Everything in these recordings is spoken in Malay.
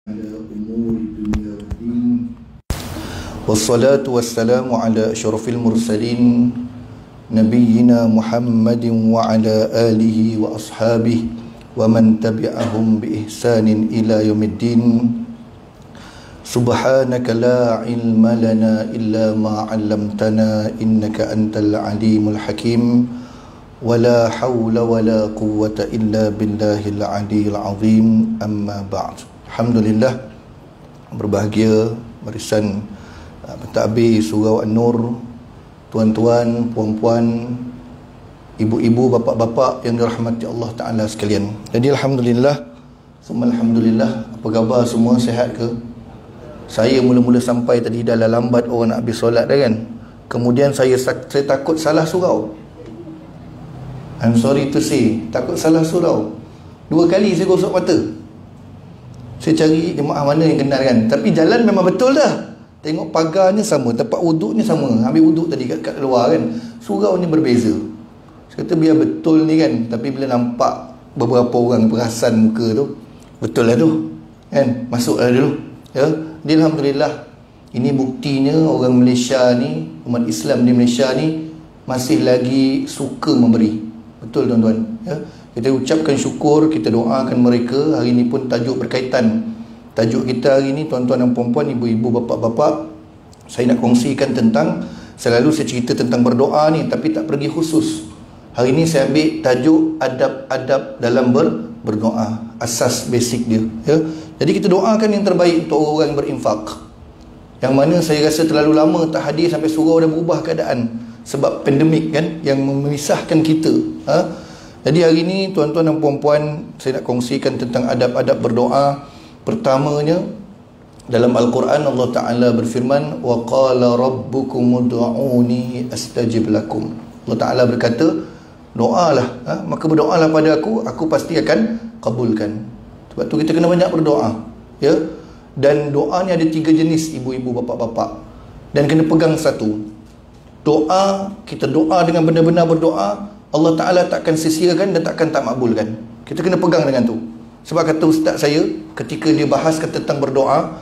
على أمور الدنيا والدين والصلاة والسلام على أشرف المرسلين نبينا محمد وعلى آله وأصحابه ومن تبعهم بإحسان إلى يوم الدين. سبحانك لا علم لنا إلا ما علمتنا إنك أنت العليم الحكيم ولا حول ولا قوة إلا بالله العلي العظيم. أما بعد. Alhamdulillah, berbahagia barisan pentadbir Surau An-Nur, tuan-tuan, puan-puan, ibu-ibu, bapa-bapa yang dirahmati Allah Ta'ala sekalian. Jadi Alhamdulillah, semua Alhamdulillah. Apa khabar semua, sihat ke? Saya mula-mula sampai tadi dah lambat, orang nak habis solat dah kan. Kemudian saya takut salah surau. I'm sorry to say, takut salah surau. 2 kali saya gosok mata. Saya cari jemaah mana yang kenal kan. Tapi jalan memang betul dah. Tengok pagarnya sama, tempat wuduknya sama. Ambil wuduk tadi kat luar kan. Surau ni berbeza. Saya kata biar betul ni kan. Tapi bila nampak beberapa orang perasan muka tu, betul lah tu kan. Masuklah dulu ya. Jadi Alhamdulillah, ini buktinya orang Malaysia ni, umat Islam di Malaysia ni masih lagi suka memberi. Betul tuan-tuan ya. Kita ucapkan syukur, kita doakan mereka. Hari ini pun tajuk berkaitan. Tajuk kita hari ini, tuan-tuan dan puan-puan, ibu-ibu, bapa-bapa, saya nak kongsikan tentang, selalu saya cerita tentang berdoa ni, tapi tak pergi khusus. Hari ini saya ambil tajuk adab-adab dalam berdoa. Asas basic dia ya. Jadi kita doakan yang terbaik untuk orang yang berinfak. Yang mana saya rasa terlalu lama tak hadir sampai surau dah berubah keadaan. Sebab pandemik kan, yang memisahkan kita Jadi hari ini tuan-tuan dan puan-puan, saya nak kongsikan tentang adab-adab berdoa. Pertamanya, dalam Al-Quran Allah Ta'ala berfirman, wa qala rabbukum ud'uni astajib lakum. Allah Ta'ala berkata, doalah, maka berdoalah pada aku pasti akan kabulkan. Sebab tu kita kena banyak berdoa ya. Dan doa ni ada 3 jenis, ibu-ibu, bapa-bapa. Dan kena pegang satu. Doa, kita doa dengan benar-benar berdoa, Allah Ta'ala takkan sia-siakan dan takkan tak makbulkan. Kita kena pegang dengan tu. Sebab kata ustaz saya, ketika dia bahaskan tentang berdoa,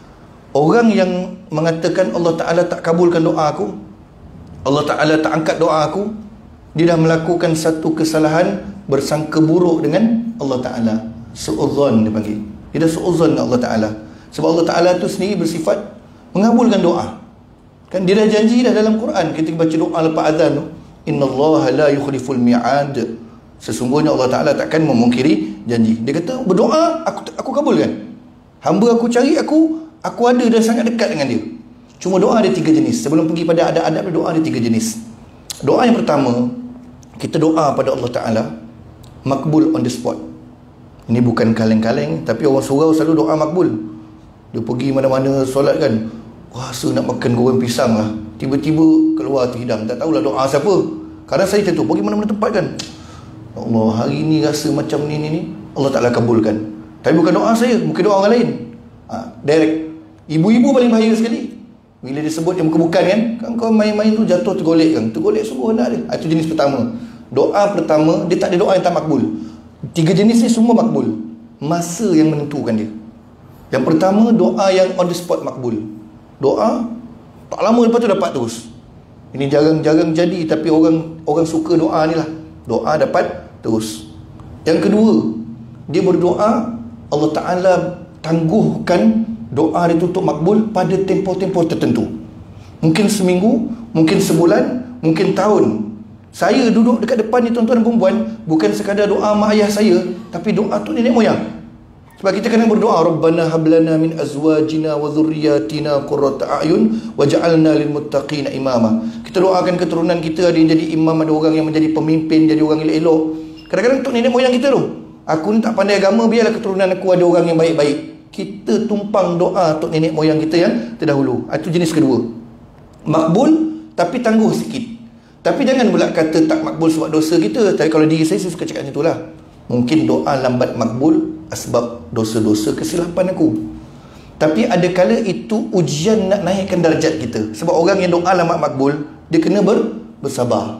orang yang mengatakan Allah Ta'ala tak kabulkan doa aku, Allah Ta'ala tak angkat doa aku, dia dah melakukan satu kesalahan, bersangka buruk dengan Allah Ta'ala. Su'udzon dia panggil. Dia dah su'udzon dengan Allah Ta'ala. Sebab Allah Ta'ala tu sendiri bersifat mengabulkan doa. Kan dia dah janji dah dalam Quran, kita baca doa lepas azan tu, innallaha la yukhliful mi'ad. Sesungguhnya Allah Ta'ala takkan memungkiri janji. Dia kata berdoa aku kabulkan. Hamba aku cari aku ada dah sangat dekat dengan dia. Cuma doa ada 3 jenis. Sebelum pergi pada adab-adab, doa ada 3 jenis. Doa yang pertama, kita doa pada Allah Ta'ala makbul on the spot. Ini bukan kaleng-kaleng, tapi orang surau selalu doa makbul. Dia pergi mana-mana solat kan, rasa nak makan goreng pisang lah, tiba-tiba keluar terhidang, tak tahulah doa siapa. Kadang saya macam tu, pergi mana-mana tempat kan, Allah hari ni rasa macam ni Allah Ta'ala kabulkan. Tapi bukan doa saya, mungkin doa orang lain. Direct. Ibu-ibu paling bahaya sekali. Bila dia sebut yang bukan kan, kau main-main tu jatuh tergolek kan, tergolek semua anak dia. Itu jenis pertama. Doa pertama, dia tak ada doa yang tak makbul. 3 jenis ni semua makbul. Masa yang menentukan dia. Yang pertama, doa yang on the spot makbul. Doa tak lama lepas tu dapat terus. Ini jarang-jarang jadi, tapi orang suka doa ni lah. Doa dapat terus. Yang kedua, dia berdoa, Allah Ta'ala tangguhkan doa dia tu untuk makbul pada tempoh-tempoh tertentu. Mungkin seminggu, mungkin sebulan, mungkin tahun. Saya duduk dekat depan ni tuan-tuan dan perempuan, bukan sekadar doa mak ayah saya, tapi doa tu nenek moyang. Sebab kita kena berdoa, Rabbana hablana min azwajina wa dhurriyyatina qurrata a'yun waj'alna lil muttaqina imama. Kita doakan keturunan kita ada yang jadi imam, ada orang yang menjadi pemimpin, jadi orang elok-elok. Kadang-kadang untuk nenek moyang kita tu, aku ni tak pandai agama, biarlah keturunan aku ada orang yang baik-baik. Kita tumpang doa untuk nenek moyang kita yang terdahulu. Itu jenis kedua. Makbul tapi tangguh sikit. Tapi jangan pula kata tak makbul sebab dosa kita. Tapi kalau diri saya suka cakap macam itulah. Mungkin doa lambat makbul sebab dosa-dosa kesilapan aku. Tapi ada kala itu ujian nak naikkan darjat kita. Sebab orang yang doa lambat makbul, dia kena bersabar.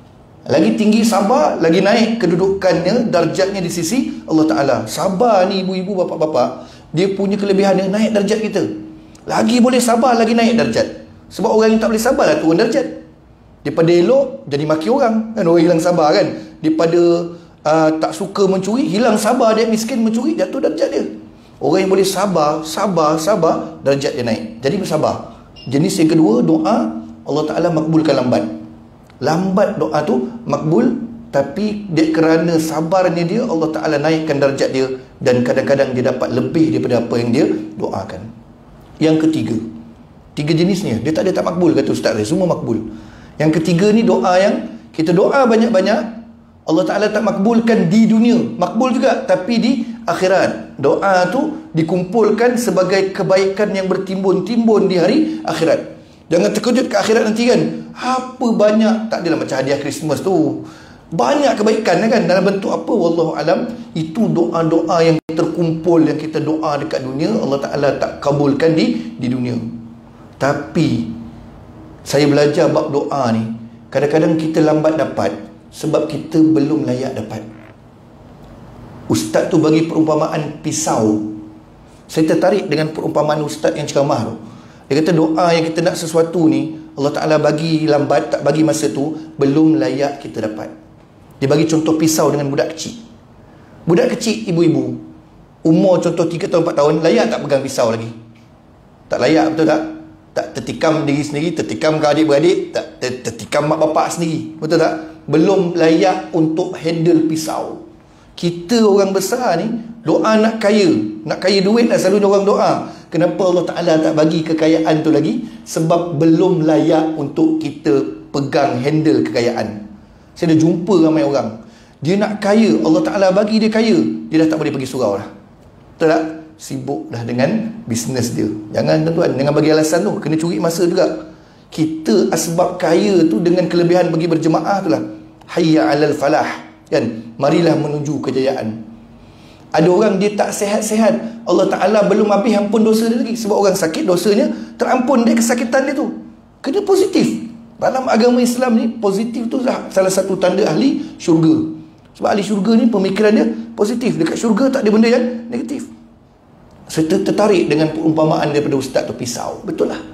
Lagi tinggi sabar, lagi naik kedudukannya, darjatnya di sisi Allah Ta'ala. Sabar ni ibu-ibu, bapa-bapa, dia punya kelebihan dia naik darjat kita. Lagi boleh sabar, lagi naik darjat. Sebab orang yang tak boleh sabar lah turun darjat. Daripada elok jadi maki orang kan, orang hilang sabar kan. Daripada tak suka mencuri, hilang sabar, dia miskin mencuri, jatuh darjat dia. Orang yang boleh sabar, darjat dia naik. Jadi bersabar. Jenis yang kedua, doa Allah Ta'ala makbulkan lambat. Lambat doa tu makbul, tapi dia kerana sabarnya dia, Allah Ta'ala naikkan darjat dia, dan kadang-kadang dia dapat lebih daripada apa yang dia doakan. Yang ketiga, 3 jenisnya, dia tak ada tak makbul kata ustaz dia, semua makbul. Yang ketiga ni doa yang kita doa banyak-banyak, Allah Ta'ala tak makbulkan di dunia, makbul juga, tapi di akhirat. Doa tu dikumpulkan sebagai kebaikan yang bertimbun-timbun di hari akhirat. Jangan terkejut ke akhirat nanti kan, apa banyak, tak adalah macam hadiah Christmas tu, banyak kebaikan kan, dalam bentuk apa, wallahu alam. Itu doa-doa yang terkumpul, yang kita doa dekat dunia, Allah Ta'ala tak kabulkan di dunia. Tapi saya belajar bab doa ni, kadang-kadang kita lambat dapat sebab kita belum layak dapat. Ustaz tu bagi perumpamaan pisau. Saya tertarik dengan perumpamaan ustaz yang ceramah tu. Dia kata doa yang kita nak sesuatu ni, Allah Ta'ala bagi lambat, tak bagi masa tu, belum layak kita dapat. Dia bagi contoh pisau dengan budak kecil. Budak kecil, ibu-ibu, umur contoh 3 tahun 4 tahun, layak tak pegang pisau lagi? Tak layak, betul tak? Tak tertikam diri sendiri, tertikam ke adik-beradik, tak tertikam mak bapak sendiri, betul tak? Belum layak untuk handle pisau. Kita orang besar ni doa nak kaya duit lah selalunya orang doa. Kenapa Allah Ta'ala tak bagi kekayaan tu lagi? Sebab belum layak untuk kita pegang handle kekayaan. Saya dah jumpa ramai orang, dia nak kaya, Allah Ta'ala bagi dia kaya, dia dah tak boleh pergi surau dah, betul tak? Sibuk dah dengan bisnes dia. Jangan tuan-tuan, jangan bagi alasan tu, kena curi masa juga. Kita asbab kaya tu dengan kelebihan pergi berjemaah tu lah. Hayya alal falah kan, marilah menuju kejayaan. Ada orang dia tak sihat-sihat, Allah Ta'ala belum habis ampun dosa dia lagi. Sebab orang sakit, dosanya terampun dia kesakitan dia tu. Kena positif. Dalam agama Islam ni, positif tu salah satu tanda ahli syurga. Sebab ahli syurga ni pemikiran dia positif. Dekat syurga tak ada benda yang negatif. Saya tertarik dengan perumpamaan daripada ustaz tu pisau. Betul lah.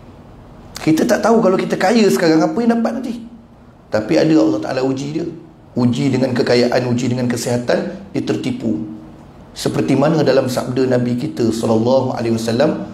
Kita tak tahu kalau kita kaya sekarang apa yang dapat nanti. Tapi ada Allah Ta'ala uji dia. Uji dengan kekayaan, uji dengan kesihatan, dia tertipu. Seperti mana dalam sabda Nabi kita SAW,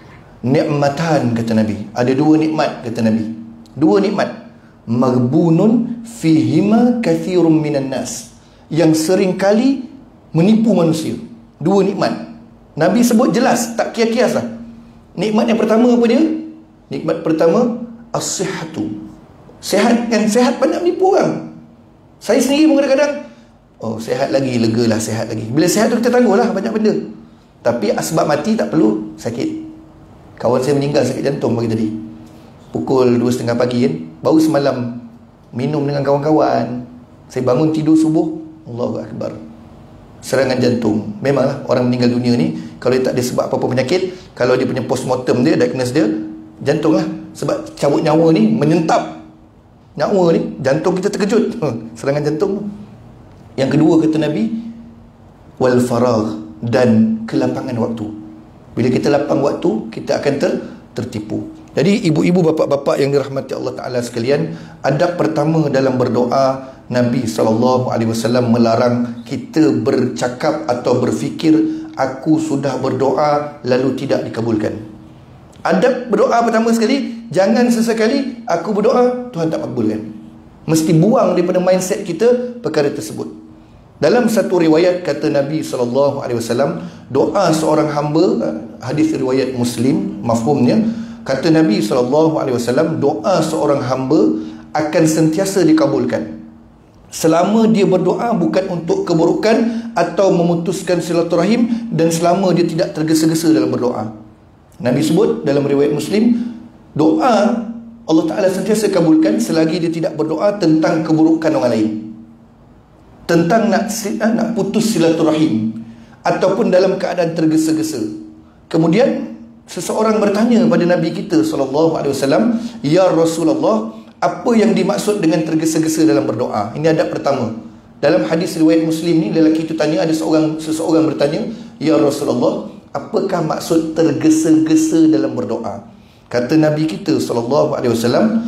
ni'matan kata Nabi. Ada 2 nikmat kata Nabi. 2 nikmat. Maghbunun fihima kathirun minan nas. Yang sering kali menipu manusia. 2 nikmat. Nabi sebut jelas, tak kias-kias lah. Nikmat yang pertama apa dia? Nikmat pertama, as-sihhatu. Sehat, kan sehat banyak menipu orang. Saya sendiri pun kadang-kadang, oh sehat lagi, lega lah, sehat lagi. Bila sehat tu kita tangguh lah banyak benda. Tapi asbab mati tak perlu sakit. Kawan saya meninggal sakit jantung pagi tadi, pukul 2.30 pagi kan. Baru semalam minum dengan kawan-kawan. Saya bangun tidur subuh, Allahu Akbar, serangan jantung. Memanglah orang meninggal dunia ni, kalau dia tak ada sebab apa-apa penyakit, kalau dia punya postmortem dia, diagnosis dia, jantung lah. Sebab cabut nyawa ni menyentap nyawa ni, jantung kita terkejut, serangan jantung tu. Yang kedua kata Nabi, wal faragh, dan kelapangan waktu. Bila kita lapang waktu, kita akan tertipu. Jadi ibu-ibu, bapa-bapa yang dirahmati Allah Ta'ala sekalian, adab pertama dalam berdoa, Nabi SAW melarang kita bercakap atau berfikir, aku sudah berdoa lalu tidak dikabulkan. Adab berdoa pertama sekali, jangan sesekali aku berdoa Tuhan tak kabulkan. Mesti buang daripada mindset kita perkara tersebut. Dalam satu riwayat kata Nabi SAW, doa seorang hamba, hadis riwayat Muslim, mafhumnya, kata Nabi SAW, doa seorang hamba akan sentiasa dikabulkan selama dia berdoa bukan untuk keburukan atau memutuskan silaturahim, dan selama dia tidak tergesa-gesa dalam berdoa. Nabi sebut dalam riwayat Muslim, doa Allah Ta'ala sentiasa kabulkan selagi dia tidak berdoa tentang keburukan orang lain, tentang nak putus silaturahim, ataupun dalam keadaan tergesa-gesa. Kemudian seseorang bertanya pada Nabi kita SAW, ya Rasulullah, apa yang dimaksud dengan tergesa-gesa dalam berdoa? Ini adab pertama. Dalam hadis riwayat Muslim ni, lelaki itu tanya, ada seseorang bertanya, ya Rasulullah, Apakah maksud tergesa-gesa dalam berdoa? Kata Nabi kita SAW,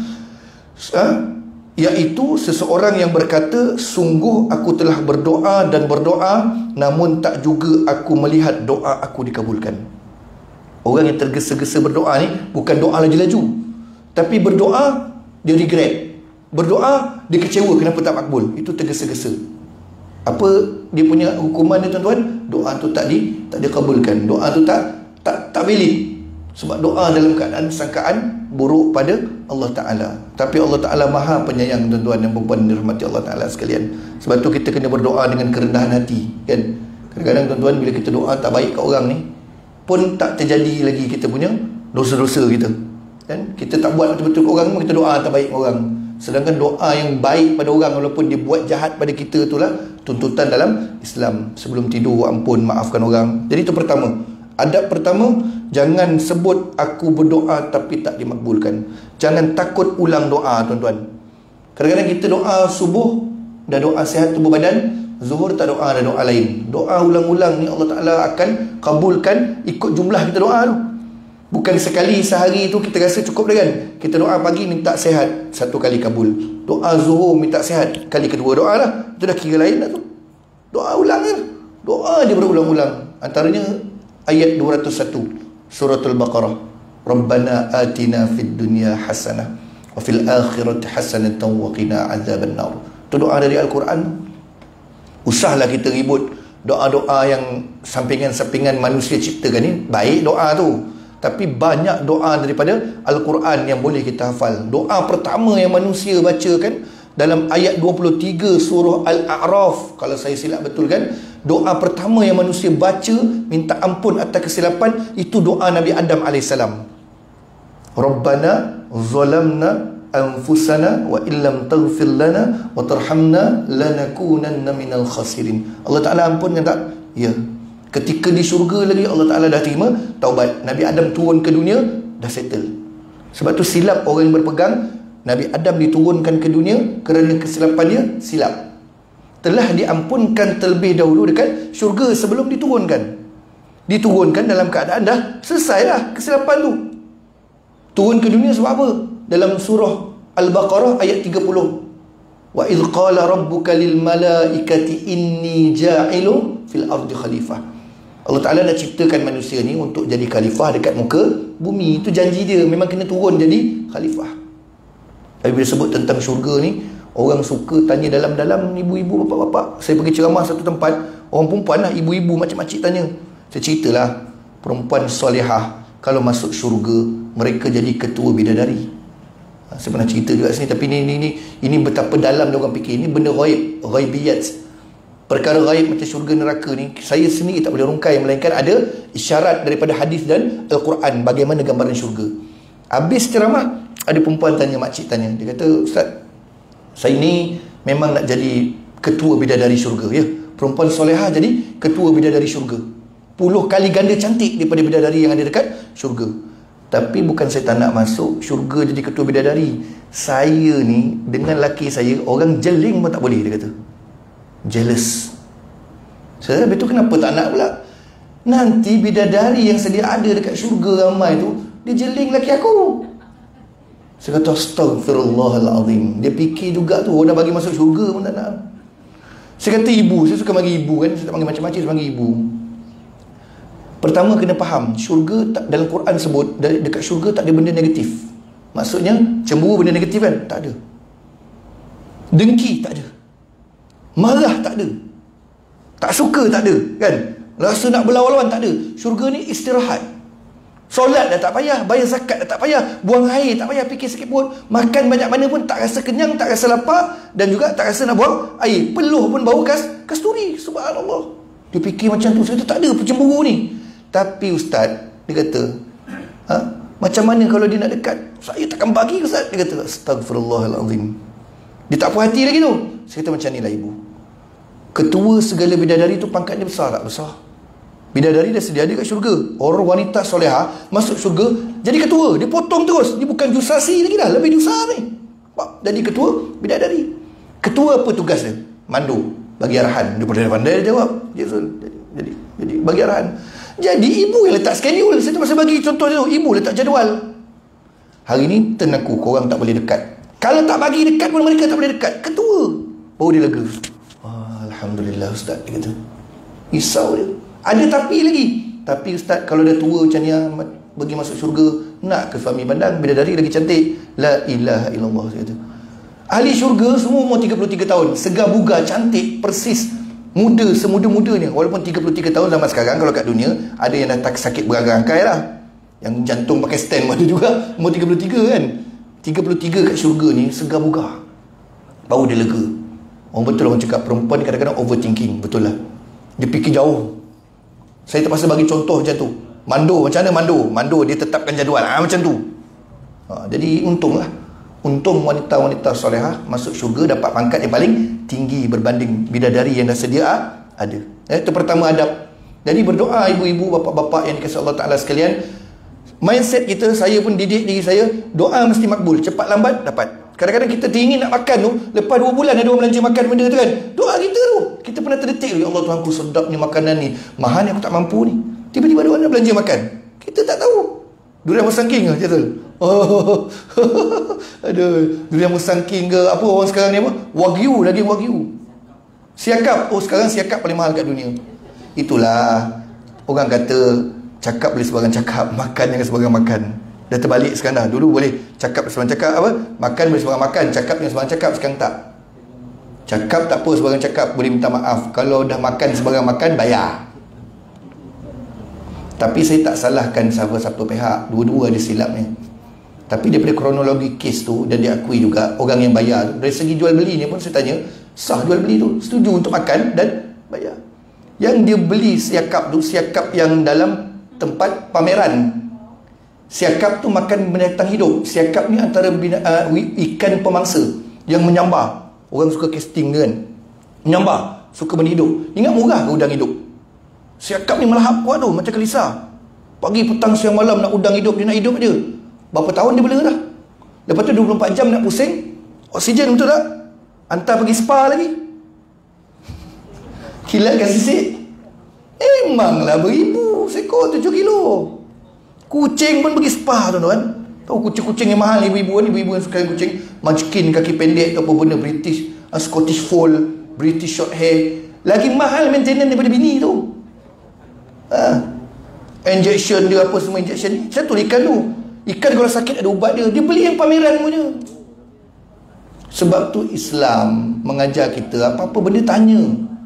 iaitu seseorang yang berkata, sungguh aku telah berdoa dan berdoa, namun tak juga aku melihat doa aku dikabulkan. Orang yang tergesa-gesa berdoa ni bukan doa laju-laju, tapi berdoa dia regret, berdoa dia kecewa kenapa tak makbul. Itu tergesa-gesa. Apa dia punya hukuman dia tuan-tuan? Doa tu tak dikabulkan. Doa tu tak valid. Sebab doa dalam keadaan sangkaan buruk pada Allah Ta'ala. Tapi Allah Ta'ala maha penyayang tuan-tuan dan puan-puan dirahmati Allah Ta'ala sekalian. Sebab tu kita kena berdoa dengan kerendahan hati, kan? Kadang-kadang tuan-tuan bila kita doa tak baik kat orang ni, pun tak terjadi lagi kita punya dosa-dosa kita, kan? Kita tak buat betul-betul kat orang pun kita doa tak baik kat orang. Sedangkan doa yang baik pada orang walaupun dia buat jahat pada kita, itulah tuntutan dalam Islam. Sebelum tidur ampun, maafkan orang. Jadi itu pertama. Adab pertama, jangan sebut aku berdoa tapi tak dimakbulkan. Jangan takut ulang doa tuan-tuan. Kadang-kadang kita doa subuh dah doa sihat tubuh badan, zuhur tak doa, ada doa lain. Doa ulang-ulang ni Allah Ta'ala akan kabulkan ikut jumlah kita doa tu. Bukan sekali sehari tu kita rasa cukup dah, kan? Kita doa pagi minta sihat, 1 kali kabul. Doa zuhur minta sihat, kali kedua doa lah. Itu dah kira lain dah tu. Doa ulang je. Doa dia berulang-ulang. Antaranya ayat 201 Suratul Baqarah. Rabbana atina fid dunya hasanah wa fil akhirati hasanatan wa qina azaban nar. Itu doa dari Al-Quran. Usahlah kita ribut doa-doa yang sampingan-sampingan manusia ciptakan ni. Baik doa tu, tapi banyak doa daripada Al-Quran yang boleh kita hafal. Doa pertama yang manusia bacakan dalam ayat 23 surah Al-A'raf, kalau saya silap betul, kan? Doa pertama yang manusia baca minta ampun atas kesilapan, itu doa Nabi Adam AS. Rabbana zalamna anfusana wa illam taghfir lana wa tarhamna lanakunanna minal khasirin. Allah Ta'ala ampunkan tak? Ya. Ketika di syurga lagi Allah Ta'ala dah terima taubat. Nabi Adam turun ke dunia, dah settle. Sebab tu silap orang yang berpegang Nabi Adam diturunkan ke dunia kerana kesilapannya silap. Telah diampunkan terlebih dahulu dekat syurga sebelum diturunkan. Diturunkan dalam keadaan dah selesai lah kesilapan tu. Turun ke dunia sebab apa? Dalam surah Al-Baqarah ayat 30. Wa idh qala rabbuka lil malaikati inni ja'ilun fil ardi khalifah. Allah Ta'ala dah ciptakan manusia ni untuk jadi khalifah dekat muka bumi. Itu janji dia, memang kena turun jadi khalifah. Tapi bila sebut tentang syurga ni, orang suka tanya dalam-dalam, ibu-ibu, bapa-bapa. Saya pergi ceramah satu tempat, orang perempuan lah, ibu-ibu, makcik-makcik tanya. Saya ceritalah, perempuan solehah kalau masuk syurga, mereka jadi ketua bidadari. Saya pernah cerita juga sini, tapi ini betapa dalam dia orang fikir. Ini benda ghaib, ghaibiyat. Perkara ghaib macam syurga neraka ni, saya sendiri tak boleh rungkai, melainkan ada isyarat daripada hadis dan Al-Quran bagaimana gambaran syurga. Habis ceramah, ada perempuan tanya, makcik tanya, dia kata, Ustaz, saya ni memang nak jadi ketua bidadari syurga, ya. Perempuan solehah jadi ketua bidadari syurga, 10 kali ganda cantik daripada bidadari yang ada dekat syurga. Tapi bukan saya tak nak masuk syurga jadi ketua bidadari. Saya ni dengan laki saya, orang jeling pun tak boleh, dia kata. Jealous. Saya kata, betul, kenapa tak nak pula? Nanti bidadari yang sedia ada dekat syurga ramai tu, dia jeling laki aku. Saya kata, astagfirullahalazim. Dia fikir juga tu, orang dah bagi masuk syurga pun tak nak. Saya kata ibu, saya suka panggil ibu, kan? Saya tak panggil macam-macam, saya panggil ibu. Pertama kena faham, syurga tak, dalam Quran sebut dekat syurga tak ada benda negatif. Maksudnya cemburu benda negatif, kan? Tak ada. Dengki tak ada. Marah tak ada. Tak suka tak ada, kan? Rasa nak berlawan-lawan tak ada. Syurga ni istirahat. Solat dah tak payah, bayar zakat dah tak payah, buang air tak payah, fikir sikit pun, makan banyak mana pun tak rasa kenyang, tak rasa lapar, dan juga tak rasa nak buang air. Peluh pun bau kasturi. Subhanallah. Dia fikir macam tu. Saya kata tak ada pencemburu ni. Tapi Ustaz, dia kata, macam mana kalau dia nak dekat? Saya takkan bagi, Ustaz. Dia kata, astagfirullahalazim. Dia tak puas hati lagi tu. Saya kata, macam ni lah ibu, ketua segala bidadari tu pangkatnya besar tak? Besar. Bidadari dah sedia ada kat syurga. Orang wanita solehah masuk syurga jadi ketua. Dia potong terus. Dia bukan jusasi lagi dah, lebih besar ni. Jadi ketua bidadari. Ketua apa tugas dia? Mandu, bagi arahan. Dia pandai-pandai dia jawab. Jadi bagi arahan. Jadi ibu yang letak schedule. Saya terpaksa bagi contoh tu. Ibu letak jadual. Hari ni turn aku, korang tak boleh dekat. Kalau tak bagi dekat pun mereka tak boleh dekat. Ketua baru dia lega. Alhamdulillah ustaz, dia kata. Risau dia. Ada tapi lagi. Tapi ustaz, kalau dah tua macam ni, bagi masuk syurga, nak ke suami pandang bidadari lagi cantik? La ilaha illallah, saya kata. Ahli syurga semua umur 33 tahun, segar bugar, cantik, persis, muda, semuda-mudanya. Walaupun 33 tahun zaman sekarang, kalau kat dunia ada yang dah sakit berangkai lah, yang jantung pakai stand ada juga, umur 33 kan. 33 kat syurga ni segar bugar, baru dia lega. Orang betul orang cakap perempuan kadang-kadang overthinking. Betul lah, dia fikir jauh. Saya terpaksa bagi contoh macam tu. Mando, macam mana Mando dia tetapkan jadual, macam tu. Jadi untunglah, untung wanita-wanita solehah masuk syurga dapat pangkat yang paling tinggi berbanding bidadari yang dah sedia ada. Itu pertama adab. Jadi berdoa ibu-ibu, bapa-bapa yang dikasihi Allah Ta'ala sekalian. Mindset kita, saya pun didik diri saya, doa mesti makbul, cepat lambat dapat. Kadang-kadang kita teringin nak makan tu, lepas 2 bulan ada orang belanja makan benda tu kan, doa kita tu, kita pernah terdetik, ya Allah Tuhanku, sedap ni makanan ni, mahal ni, aku tak mampu ni. Tiba-tiba ada orang nak belanja makan, kita tak tahu. Durian musangking ke macam tu? Aduh, durian musangking ke apa orang sekarang ni apa? Wagyu, daging wagyu. Siakap, sekarang siakap paling mahal kat dunia. Itulah orang kata, cakap boleh sebarang cakap, makan jangan sebarang makan. Dah terbalik sekarang dah. Dulu boleh cakap sebarang cakap, apa? Makan boleh sebarang makan, cakap jangan sebarang cakap. Sekarang tak. Cakap tak apa sebarang cakap, boleh minta maaf. Kalau dah makan sebarang makan, bayar. Tapi saya tak salahkan siapa-siapa pihak, dua-dua ada silapnya. Tapi daripada kronologi kes tu, dan diakui juga orang yang bayar, dari segi jual beli ni pun saya tanya, sah jual beli tu, setuju untuk makan dan bayar. Yang dia beli siakap tu, siakap yang dalam tempat pameran. Siakap tu makan binatang hidup. Siakap ni antara ikan pemangsa yang menyambar. Orang suka casting kan, menyambar, suka benda hidup. Ingat murah ke udang hidup? Siakap ni melahap kuat tu, macam kelisa. Pagi, petang, siang, malam nak udang hidup, dia nak hidup je. Berapa tahun dia bela dah. Lepas tu 24 jam nak pusing. Oksigen betul tak? Hantar pergi spa lagi. Kilatkan sisik. Memanglah beribu sekor 7 kilo. Kucing pun pergi spa tuan-tuan. Tahu kucing-kucing yang mahal, ibu-ibu ni, ibu-ibu yang suka kucing Munchkin, kaki pendek ke apa benda, British Scottish Fold, British Short Hair. Lagi mahal maintenance daripada bini tu. Injection dia apa semua, injection. Satu ikan tu, ikan kalau sakit ada ubat dia, dia beli yang pameran punya. Sebab tu Islam mengajar kita apa-apa benda tanya,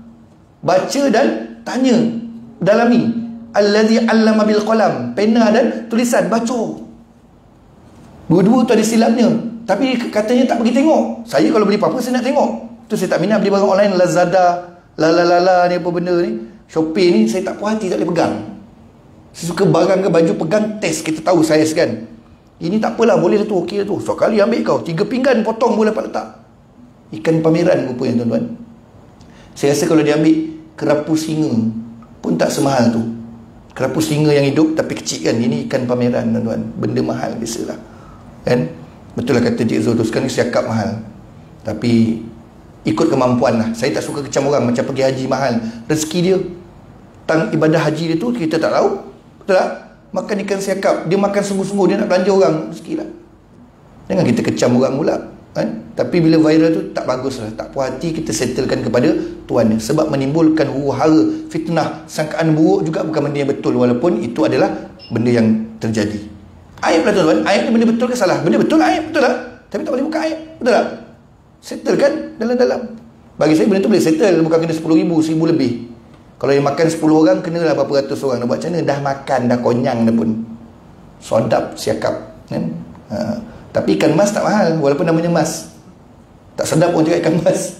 baca dan tanya, dalami. Allazi 'allama bil qalam, pena dan tulisan, baca. Dua-dua tu ada silapnya. Tapi katanya tak pergi tengok. Saya kalau beli apa-apa saya nak tengok. Tu saya tak minat beli barang online, Lazada, Lala ni apa benda ni, Shopee ni, saya tak puas hati, tak boleh pegang. Saya suka barang ke baju pegang, test, kita tahu saiz kan. Ini tak apalah, boleh lah tu, okey lah tu. So kali ambil kau 3 pinggan potong boleh dapat letak. Ikan pameran rupanya tuan-tuan. Saya rasa kalau dia ambil kerapu singa pun tak semahal tu. Kerapu singa yang hidup tapi kecil kan. Ini ikan pameran tuan-tuan, benda mahal biasalah kan. Betul lah kata Cik Zul tu, sekarang ni siakap mahal. Tapi ikut kemampuan lah. Saya tak suka kecam orang. Macam pergi haji mahal, rezeki dia, ibadah haji dia tu kita tak tahu. Betul tak? Makan ikan siakap, dia makan sungguh-sungguh, dia nak belanja orang, rezeki lah. Jangan kita kecam orang pula kan? Tapi bila viral tu tak bagus lah. Tak puas hati, kita settlekan kepada Tuhan dia. Sebab menimbulkan huru-hara, fitnah, sangkaan buruk juga bukan benda yang betul. Walaupun itu adalah benda yang terjadi. Aib lah tuan-tuan. Aib ni benda betul ke salah? Benda betul aib, betul tak? Tapi tak boleh buka aib, betul tak? Settlekan dalam-dalam. Bagi saya benda tu boleh settle, bukan kena 10,000, 1,000 lebih. Kalau yang makan 10 orang, kenalah berapa ratus orang. Nak buat macam mana? Dah makan, dah konyang dah pun. Sodap, siakap kan? Tapi ikan mas tak mahal, walaupun namanya mas. Tak sedap orang cakap ikan mas.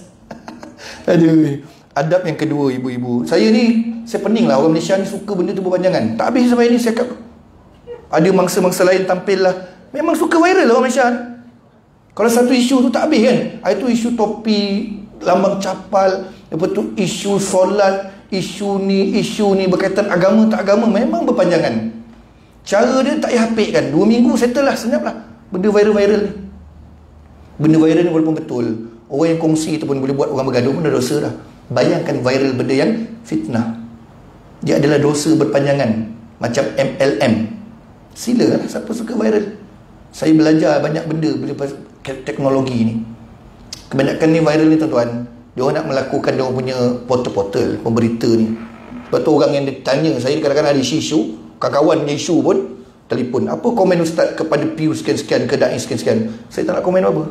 Aduh. Adab yang kedua, ibu-ibu. Saya pening lah, orang Malaysia ni suka benda tu berpanjangan. Tak habis sampai ni siakap. Ada mangsa-mangsa lain tampil lah. Memang suka viral lah orang Malaysia ni. Kalau satu isu tu tak habis kan. Itu isu topi, lambang capal, lepas tu isu solat, isu ni berkaitan agama tak agama, memang berpanjangan. Cara dia tak payah hapik kan. 2 minggu settle lah, senyap lah benda viral-viral ni. Benda viral ni walaupun betul, orang yang kongsi tu pun boleh buat orang bergaduh pun dah dosa dah. Bayangkan viral benda yang fitnah. Dia adalah dosa berpanjangan, macam MLM. Silalah siapa suka viral. Saya belajar banyak benda bila teknologi ni. Kebanyakan ni viral ni tuan-tuan, dia orang nak melakukan dia orang punya portal-portal pemberita ni. Sebab tu orang yang tanya saya, kadang-kadang ada isu, kawan-kawan punya isu pun telefon, apa komen ustaz kepada PU sekian-sekian ke dai sekian-sekian. Saya tak nak komen apa.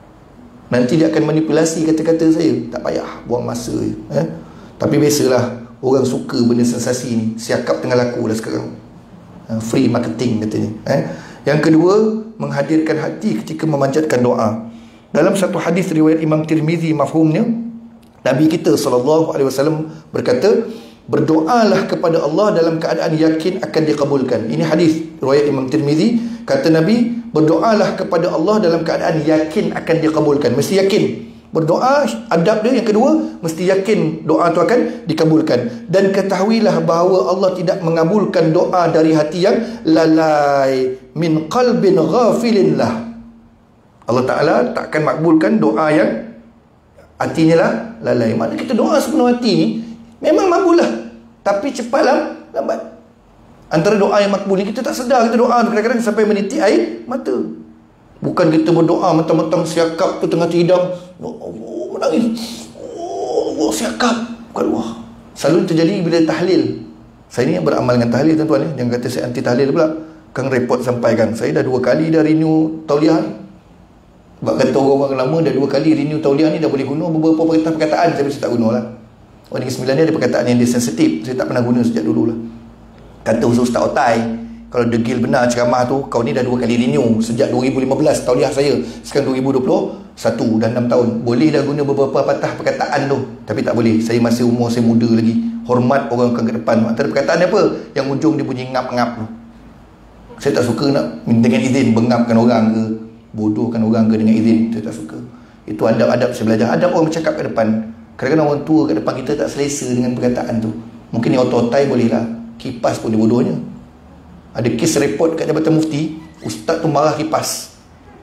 Nanti dia akan manipulasi kata-kata saya. Tak payah, buang masa je. Tapi biasalah, orang suka benda sensasi ni. Siakap tengah laku dah sekarang. Free marketing katanya. Yang kedua, menghadirkan hati ketika memanjatkan doa. Dalam satu hadis riwayat Imam Tirmizi mafhumnya, Nabi kita SAW berkata, berdoalah kepada Allah dalam keadaan yakin akan dikabulkan. Ini hadis riwayat Imam Tirmizi. Kata Nabi, berdoalah kepada Allah dalam keadaan yakin akan dikabulkan. Mesti yakin. Berdoa, adab dia yang kedua, mesti yakin doa itu akan dikabulkan. Dan ketahuilah bahawa Allah tidak mengabulkan doa dari hati yang lalai, min qalbin ghafilin lah. Allah Ta'ala takkan makbulkan doa yang hatinya lah lalai. Maknanya kita doa sepenuh hati ni memang makbul lah, tapi cepatlah lambat. Antara doa yang makbul ni, kita tak sedar kita doa kadang-kadang sampai menitik air mata. Bukan kita berdoa mentang-mentang siakap tu tengah tidur, Allah menangis, Allah siakap, bukan Allah. Selalu terjadi bila tahlil. Saya ni yang beramal dengan tahlil tuan-tuan, jangan kata saya anti tahlil pula. Kang report sampaikan, saya dah 2 kali dah renew tauliah ni. Sebab kata orang-orang lama dah 2 kali renew tauliah ni, dah boleh guna beberapa perkataan. Saya mesti tak guna lah. Orang Negeri Sembilan ni ada perkataan yang dia sensitif, saya tak pernah guna sejak dulu lah. Kata Ustaz Otai, kalau degil benar ceramah tu, kau ni dah 2 kali renew sejak 2015 tauliah saya, sekarang 2021, dah 6 tahun. Boleh dah guna beberapa patah perkataan tu, tapi tak boleh, saya masih umur saya muda lagi. Hormat orang akan ke depan. Antara perkataan apa? Yang ujung dia bunyi ngap-ngap tu, saya tak suka nak dengan izin bengapkan orang ke, bodohkan orang ke dengan izin. Saya tak suka. Itu adab-adab saya belajar. Adab orang bercakap ke depan. Kadang-kadang orang tua kat depan kita tak selesa dengan perkataan tu. Mungkin ni otai boleh lah, kipas pun dia bodohnya. Ada kes report kat Jabatan Mufti, ustaz tu marah kipas.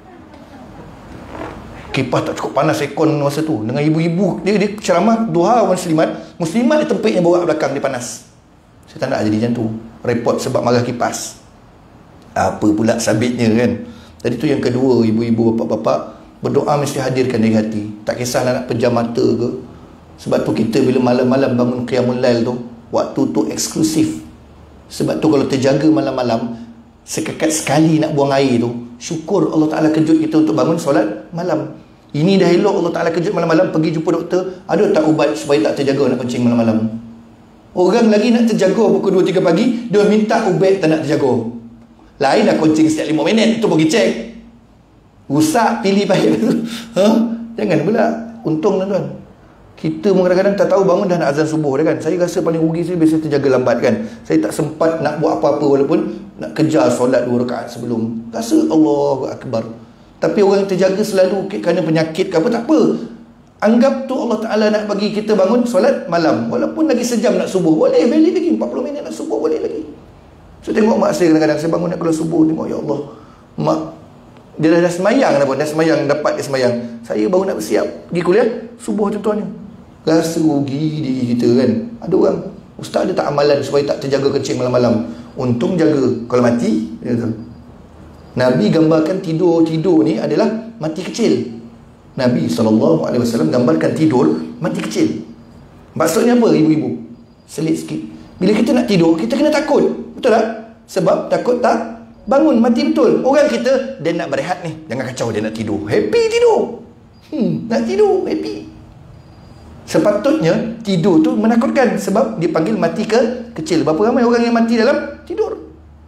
Kipas tak cukup panas aircon masa tu. Dengan ibu-ibu, dia ceramah duha muslimat dia tempik yang bawa belakang dia panas. Saya tak nak jadi macam tu. Report sebab marah kipas. Apa pula sabitnya kan. Jadi tu yang kedua, ibu-ibu, bapak-bapak, berdoa mesti hadirkan dari hati. Tak kisahlah nak pejam mata ke. Sebab tu kita bila malam-malam bangun qiyamul lail tu, waktu tu eksklusif. Sebab tu kalau terjaga malam-malam, sekekat sekali nak buang air tu, syukur Allah Ta'ala kejut kita untuk bangun solat malam. Ini dah elok Allah Ta'ala kejut malam-malam, pergi jumpa doktor, ada tak ubat supaya tak terjaga nak kencing malam-malam. Orang lagi nak terjaga pukul 2-3 pagi, dia minta ubat tak nak terjaga. Lain dah kencing setiap 5 minit, itu pergi cek. Rusak, pilih baik. Jangan pula. Untung tuan-tuan, kita kadang-kadang tak tahu bangun dah nak azan subuh dah kan. Saya rasa paling rugi saya biasa terjaga lambat kan. Saya tak sempat nak buat apa-apa walaupun nak kejar solat 2 rakaat sebelum. Rasa Allahu Akbar. Tapi orang yang terjaga selalu kerana penyakit ke apa, tak apa. Anggap tu Allah Ta'ala nak bagi kita bangun solat malam. Walaupun lagi sejam nak subuh, boleh valid lagi. 40 minit nak subuh boleh lagi. So tengok mak saya kadang-kadang, saya bangun nak keluar subuh, tengok ya Allah, mak dia dah semayang dah pun, dah semayang, dapat dia semayang. Saya baru nak bersiap pergi kuliah subuh contohnya. Rasa rugi diri kita kan. Ada orang, ustaz dia tak amalan supaya tak terjaga kencing malam-malam. Untung jaga, kalau mati dia tahu. Nabi gambarkan tidur ni adalah mati kecil. Nabi SAW gambarkan tidur mati kecil. Maksudnya apa ibu-ibu? Selit sikit. Bila kita nak tidur, kita kena takut. Betul tak? Sebab takut tak bangun, mati betul. Orang kita, dia nak berehat ni, jangan kacau, dia nak tidur. Happy tidur. Nak tidur, happy. Sepatutnya tidur tu menakutkan, sebab dipanggil mati kecil. Berapa ramai orang yang mati dalam tidur?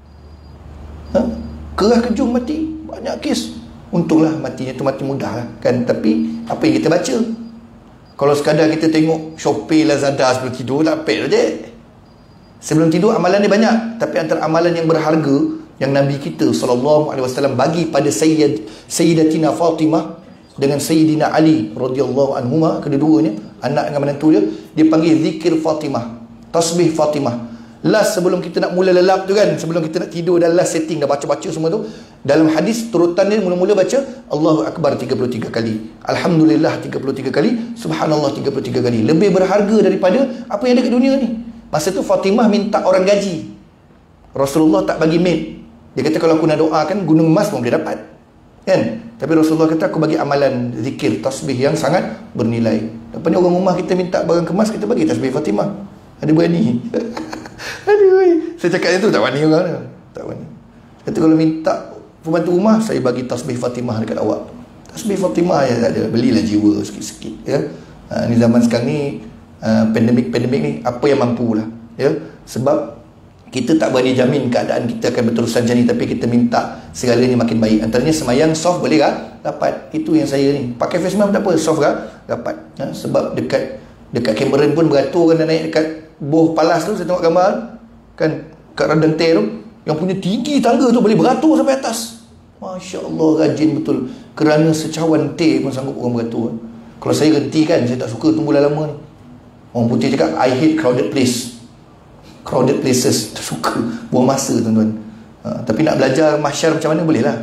Kerah kejung mati, banyak kes. Untunglah matinya tu mati mudah lah kan. Tapi apa yang kita baca, kalau sekadar kita tengok Shopee, Lazada sebelum tidur, tak pek je. Sebelum tidur amalan dia banyak, tapi antara amalan yang berharga yang Nabi kita SAW bagi pada Sayyidatina Fatimah dengan Sayyidina Ali radhiyallahu anhuma, kedua-duanya anak dengan menantu dia panggil zikir Fatimah, tasbih Fatimah. Last sebelum kita nak mula lelap tu kan, sebelum kita nak tidur, dah last setting, dah baca-baca semua tu. Dalam hadis turutan dia mula-mula baca Allahu Akbar 33 kali, Alhamdulillah 33 kali, Subhanallah 33 kali. Lebih berharga daripada apa yang ada kat dunia ni. Masa tu Fatimah minta orang gaji. Rasulullah tak bagi maid. Dia kata kalau aku nak doakan gunung emas pun boleh dapat. Kan? Tapi Rasulullah kata aku bagi amalan zikir, tasbih yang sangat bernilai. Lepas ni orang rumah kita minta barang kemas, kita bagi tasbih Fatimah. Ada berani? Aduh, saya cakap itu tak berani orang tu. Tak berani. Kata kalau minta pembantu rumah, saya bagi tasbih Fatimah dekat awak. Tasbih Fatimah ya tak ada. Belilah jiwa sikit-sikit. Ya. Ni zaman sekarang ni, pandemik ni, apa yang mampu lah. Ya. Sebab kita tak berani jamin keadaan kita akan berterusan macam ni, tapi kita minta segalanya makin baik. Antaranya semayang soft boleh kah? Dapat. Itu yang saya ni. Pakai face mask tak apa, soft kah? Dapat. Ya, sebab dekat Cameron pun beratur kan, naik dekat boh palas tu, saya tengok gambar kan, kat Radang Teh tu, yang punya tinggi tangga tu boleh beratur sampai atas. Masya Allah, rajin betul. Kerana secawan teh pun sanggup orang beratur. Kalau saya renti kan, saya tak suka tunggu lama ni. Orang putih cakap, I hate crowded places. Tak suka, buang masa tuan-tuan. Tapi nak belajar mahsyar macam mana boleh lah.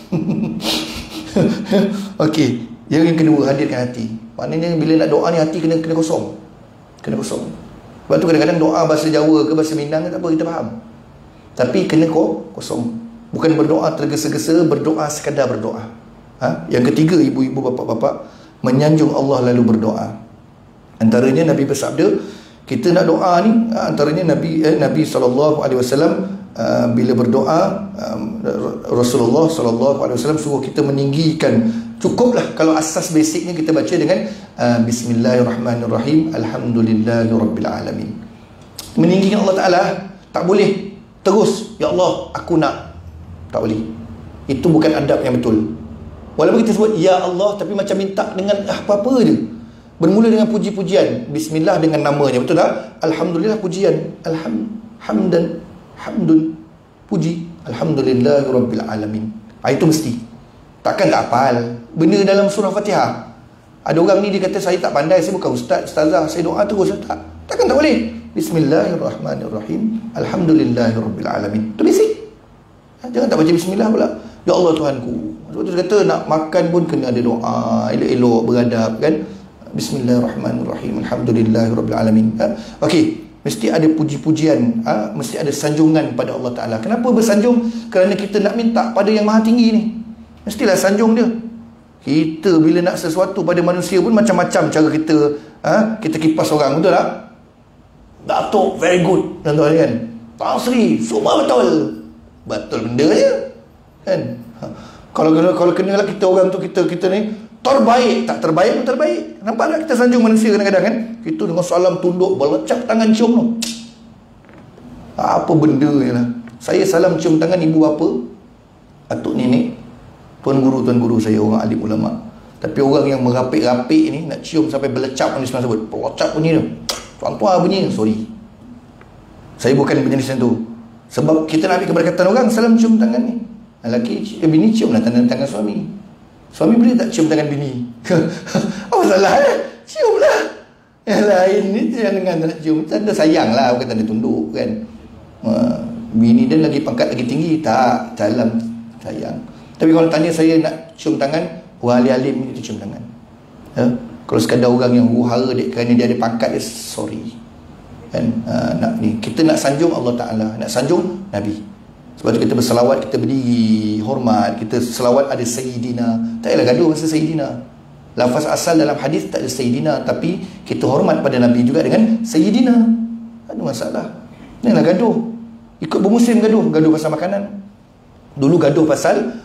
Okey, yang kedua, hadirkan hati. Maknanya bila nak doa ni, hati kena kosong. Kena kosong. Sebab tu kadang-kadang doa bahasa Jawa ke bahasa Minang ke tak apa, kita faham. Tapi kena kosong. Bukan berdoa tergesa-gesa, berdoa sekadar berdoa. Yang ketiga, ibu-ibu, bapa-bapa, menyanjung Allah lalu berdoa. Antaranya Nabi bersabda, kita nak doa ni, antaranya Nabi SAW bila berdoa, Rasulullah SAW suruh kita meninggikan. Cukuplah kalau asas basicnya kita baca dengan Bismillahirrahmanirrahim, Alhamdulillahirrabbilalamin. Meninggikan Allah Ta'ala. Tak boleh terus, Ya Allah aku nak. Tak boleh. Itu bukan adab yang betul. Walaupun kita sebut Ya Allah, tapi macam minta dengan apa-apa je. Bermula dengan puji-pujian. Bismillah dengan namanya. Betul tak? Alhamdulillah pujian. Hamdun. Puji. Alhamdulillahirrabbilalamin. Itu mesti. Takkan tak hafal. Benda dalam surah Fatihah. Ada orang ni dia kata saya tak pandai, saya bukan ustazah, saya doa terus. Takkan tak boleh. Bismillahirrahmanirrahim. Alhamdulillahirrabbilalamin. Itu basic. Jangan tak baca bismillah pula. Ya Allah Tuhanku. Sebab tu dia kata nak makan pun kena ada doa, elok-elok, beradab kan. Bismillahirrahmanirrahim. Alhamdulillahirrabbilalamin. Okey, mesti ada puji-pujian, mesti ada sanjungan pada Allah Ta'ala. Kenapa bersanjung? Kerana kita nak minta pada yang maha tinggi ni. Mestilah sanjung dia. Kita bila nak sesuatu pada manusia pun macam-macam cara kita kipas orang, betul tak? Datuk very good, tuan-tuan kan. Tan Sri semua betul. Betul benda je kan. Kalau kenalah kita orang tu, kita ni terbaik, tak terbaik pun terbaik. Nampak tak kita sanjung manusia kadang-kadang kan? Kita dengan salam tunduk, belecap tangan cium tu. Apa benda je lah. Saya salam cium tangan ibu bapa, atuk nenek, tuan guru saya, orang alim ulama. Tapi orang yang merapik-rapik ni, nak cium sampai belecap ni semua sebut. Belecap bunyi tu. Tuan-tuan bunyi, sorry. Saya bukan berjenis macam tu. Sebab kita nak ambil keberkatan orang, salam cium tangan ni. Lelaki, bini ciumlah tangan suami. Suami boleh tak cium tangan bini? Apa salah ciumlah. Yang lain ni jangan nak cium. Tanda sayang lah, bukan tanda tunduk kan. Bini dia lagi pangkat lagi tinggi, tak, salam sayang. Tapi kalau tanya saya nak cium tangan, orang alim-alim ni cium tangan. Kalau sekadar orang yang huru-hara kerana dia ada pangkat, dia sorry kan. Kita nak sanjung Allah Ta'ala, nak sanjung Nabi. Sebab tu kita berselawat, kita berdiri hormat, kita selawat ada Sayyidina. Tak payahlah gaduh pasal Sayyidina. Lafaz asal dalam hadis tak ada Sayyidina, tapi kita hormat pada Nabi juga dengan Sayyidina. Tak ada masalah. Janganlah gaduh. Ikut bermuslim gaduh pasal makanan. Dulu gaduh pasal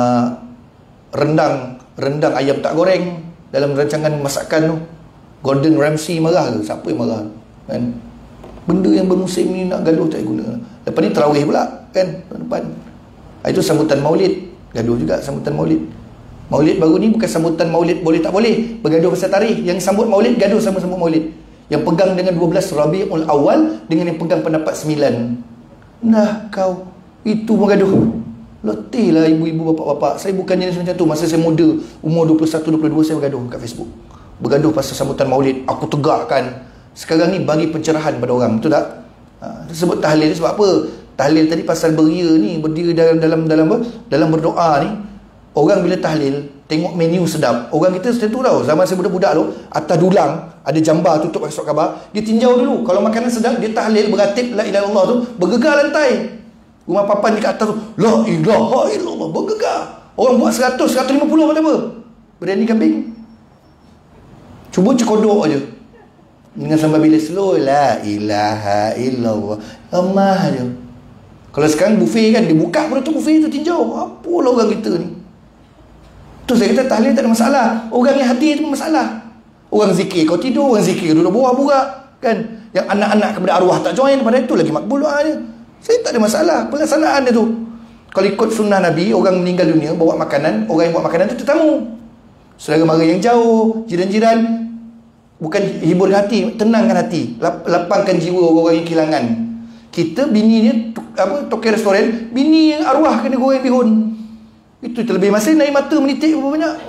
rendang ayam tak goreng dalam rancangan masakan tu. Gordon Ramsay marah ke? Siapa yang marah kan? Benda yang bermusim ni nak gaduh tak guna. Lepas ni tarawih pula kan depan. Itu sambutan maulid, gaduh juga sambutan maulid. Maulid baru ni bukan sambutan maulid boleh tak boleh, bergaduh pasal tarikh. Yang sambut maulid gaduh sama sambut maulid. Yang pegang dengan 12 Rabiul Awal dengan yang pegang pendapat 9. Nah kau, itu pun gaduh. Letih lah ibu-ibu, bapa-bapa. Saya bukan jenis macam tu. Masa saya muda, umur 21, 22, saya bergaduh kat Facebook. Bergaduh pasal sambutan maulid. Aku tegakkan. Sekarang ni bagi pencerahan pada orang, betul tak? Sebut tahlil sebab apa? Tahlil tadi pasal beria ni, berdiri dalam berdoa ni. Orang bila tahlil, tengok menu sedap. Orang kita macam tu tau. Zaman saya budak-budak tu, atas dulang ada jambar tutup pakai surat khabar. Dia tinjau dulu. Kalau makanan sedap, dia tahlil, beratib la ilaha illallah tu, bergegar lantai. Rumah papan di kat atas tu, la ilaha illallah, bergegar. Orang buat 100, 150 macam apa? Berani kambing. Cuba cekodok aja. Dengan sambil bila slow, la ilaha illallah. Lemah je. Kalau sekarang buffet kan, dia buka penutup buffet tu, tinjau. Apalah orang kita ni. Tu saya kata tahlil tak ada masalah. Orang yang hadir tu masalah. Orang zikir kau tidur, orang zikir duduk burak-burak kan. Yang anak-anak kepada arwah tak join, pada itu lagi makbul doanya. Saya tak ada masalah. Pelaksanaan dia tu. Kalau ikut sunnah Nabi, orang meninggal dunia bawa makanan, orang yang bawa makanan tu tetamu. Saudara mara yang jauh, jiran-jiran, bukan hibur hati, tenangkan hati, lapangkan jiwa orang yang kehilangan. Kita bini dia tokai restoran, bini yang arwah kena goreng bihun. Itu terlebih masa naik mata menitik berapa banyak.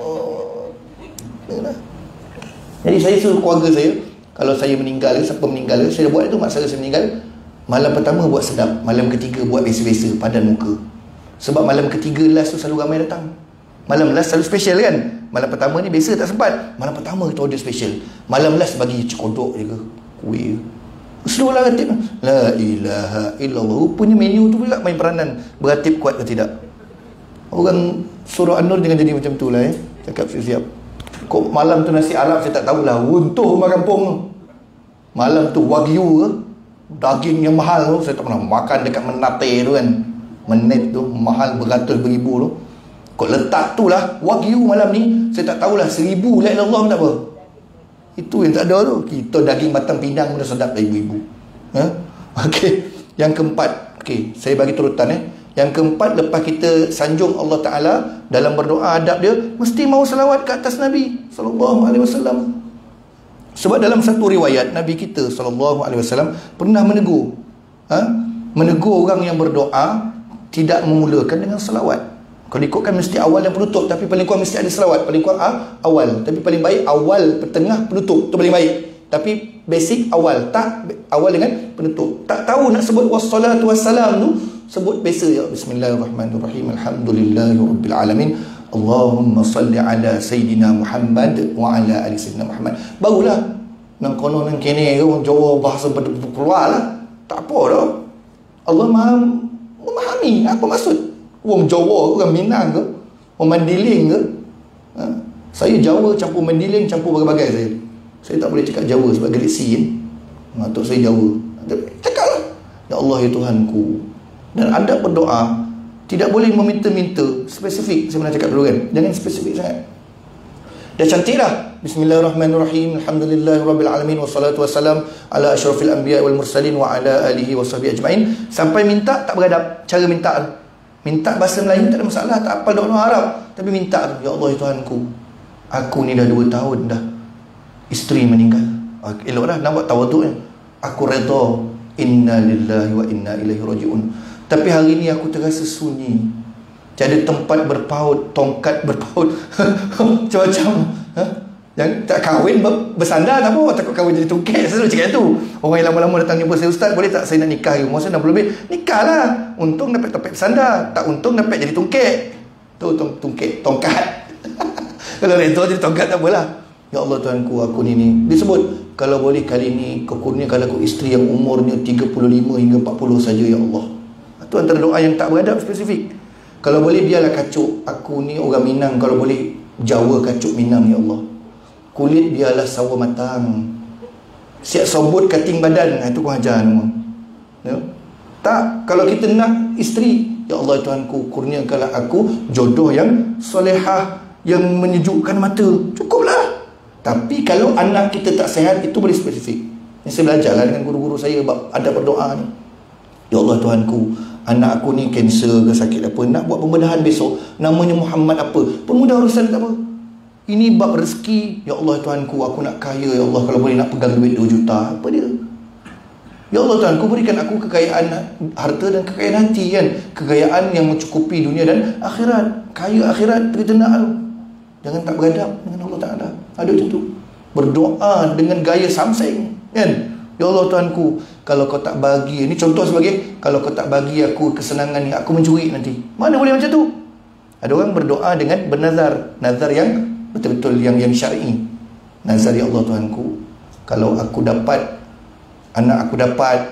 Jadi saya suruh keluarga saya, kalau saya meninggal, siapa meninggal, saya dah buat itu mak saya meninggal. Malam pertama buat sedap, malam ketiga buat biasa-biasa, padan muka. Sebab malam ketiga last tu selalu ramai datang. Malam last selalu special kan. Malam pertama ni biasa tak sempat. Malam pertama kita order special. Malam last bagi cekodok je ke, kuih. Slow lah ratib. La ilaha illallah. Rupanya menu tu pula main peranan. Beratib kuat ke tidak. Orang surah An-Nur jangan jadi macam tu lah Cakap siap-siap. Kok malam tu nasi Arab saya tak tahulah. Runtuh rumah kampung tu. Malam tu wagyu ke, daging yang mahal tu, saya tak pernah makan dekat Menate tu kan. Menit tu mahal beratus beribu tu. Kok letak tu lah wagyu malam ni, saya tak tahulah 1000 la ilallah pun tak apa. Itu yang tak ada tu. Kita daging batang pinang dah sedap lah ibu-ibu. Okey. Yang keempat, okey, saya bagi turutan Yang keempat, lepas kita sanjung Allah Ta'ala dalam berdoa, adab dia mesti mau selawat ke atas Nabi SAW. Sebab dalam satu riwayat, Nabi kita SAW pernah menegur menegur orang yang berdoa tidak memulakan dengan selawat. Kalau ikutkan mesti awal dan penutup, tapi paling kurang mesti ada selawat. Paling kurang awal, tapi paling baik awal, pertengah, penutup. Itu paling baik. Tapi basic awal, tak awal dengan penutup. Tak tahu nak sebut wassalatu wassalam tu, sebut biasa ya. Bismillahirrahmanirrahim. Alhamdulillahirabbil alamin. Allahumma salli ala Sayyidina Muhammad wa ala ali Sayyidina Muhammad. Barulah nang kono nang kene orang Jawa bahasa keluar lah. Tak apa dah. Allah Maha memahami apa maksud. Orang Jawa, orang Minang ke, orang Mandiling ke. Saya Jawa campur Mandiling, campur bagai-bagai saya. Saya tak boleh cakap Jawa sebab galaksi Atuk saya Jawa. Cakaplah, ya Allah ya Tuhanku. Dan adab berdoa tidak boleh meminta-minta spesifik. Saya pernah cakap dulu kan, jangan spesifik sangat. Dah cantik dah. Bismillahirrahmanirrahim. Alhamdulillahirabbil alamin wassalatu wassalam ala asyrafil anbiya wal mursalin wa ala alihi washabihi ajmain. Sampai minta tak beradab. Cara minta minta bahasa Melayu tak ada masalah, tak apa doa Arab, tapi minta, ya Allah ya Tuhanku, aku ni dah 2 tahun dah isteri meninggal. Elok dah nak buat tawaduk ni. Aku redha, inna lillahi wa inna ilaihi rajiun. Tapi hari ni aku terasa sunyi. Tiada tempat berpaut, tongkat berpaut. Macam-macam. Yang tak kahwin bersandar tak apa, takut kahwin jadi tungkek. Saya selalu cakap tu. Orang yang lama-lama datang jumpa saya, ustaz boleh tak saya nak nikah umur saya 60 lebih. Nikah lah. Untung dapat topik bersandar, tak untung dapat jadi tungkek. Tu tungkek, tongkat. Kalau redha jadi tongkat tak apalah. Ya Allah Tuhanku, aku ni disebut, kalau boleh kali ni kau kurniakan aku isteri yang umurnya 35 hingga 40 saja ya Allah. Itu antara doa yang tak beradab spesifik. Kalau boleh biarlah kacuk, aku ni orang Minang, kalau boleh Jawa kacuk Minang ya Allah. Kulit biarlah sawo matang, siap sobut kating badan. Itu kau ajar nama ya? Tak, kalau kita nak isteri, ya Allah Tuhanku, kurniakanlah aku jodoh yang solehah, yang menyejukkan mata. Cukuplah. Tapi kalau anak kita tak sihat, itu boleh spesifik. Yang saya belajarlah dengan guru-guru saya ada berdoa ni. Ya Allah Tuhanku, anak aku ni kanser ke sakit apa, nak buat pembedahan besok, namanya Muhammad apa, pemudah urusan tak apa. Ini bab rezeki, ya Allah Tuhanku, aku nak kaya ya Allah, kalau boleh nak pegang duit 2 juta. Apa dia? Ya Allah Tuhanku, berikan aku kekayaan harta dan kekayaan hati kan, kekayaan yang mencukupi dunia dan akhirat. Kaya akhirat terkena tu. Jangan tak beradab dengan Allah Ta'ala. Ada macam tu. Berdoa dengan gaya samseng kan. Ya Allah Tuhanku, kalau kau tak bagi, ini contoh sebagai, kalau kau tak bagi aku kesenangan ni, aku mencuri nanti. Mana boleh macam tu? Ada orang berdoa dengan bernazar, nazar yang betul-betul yang syar'i. Nazar, ya Allah Tuhanku, kalau aku dapat anak aku dapat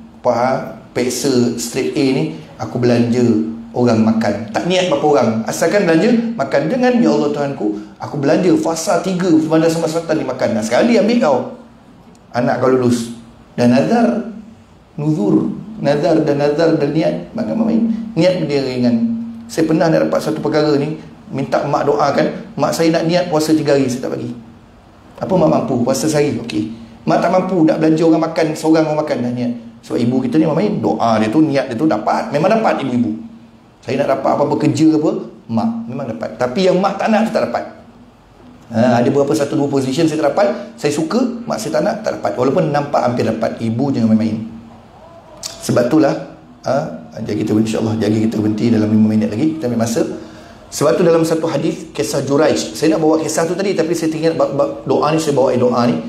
peksa straight A ni, aku belanja orang makan. Tak niat berapa orang, asalkan belanja makan. Dengan ya Allah Tuhanku, aku belanja fasa 3 Bandar Sambas Selatan ni makan. Nah, sekali ambil kau, anak kau lulus. Dan nazar, nuzur, nazar dan niat, maka main niat dia ringan. Saya pernah nak dapat satu perkara ni, minta mak doakan. Mak saya nak niat puasa 3 hari, saya tak bagi. Apa mak mampu? Puasa sehari, okey. Mak tak mampu nak belanja orang makan, seorang orang makan, dah niat. Sebab ibu kita ni main doa dia tu, niat dia tu dapat. Memang dapat ibu-ibu. Saya nak dapat apa-apa kerja apa, mak memang dapat. Tapi yang mak tak nak tu tak dapat. Ada beberapa 1-2 position saya tak dapat. Saya suka, mak saya tak nak, tak dapat. Walaupun nampak hampir dapat. Ibu jangan main-main. Sebab itulah jaga kita, insyaAllah jaga kita berhenti dalam 5 minit lagi, kita ambil masa. Sebab tu dalam satu hadis, kisah Juraij, saya nak bawa kisah tu tadi, tapi saya ingat doa ni, saya bawa doa ni.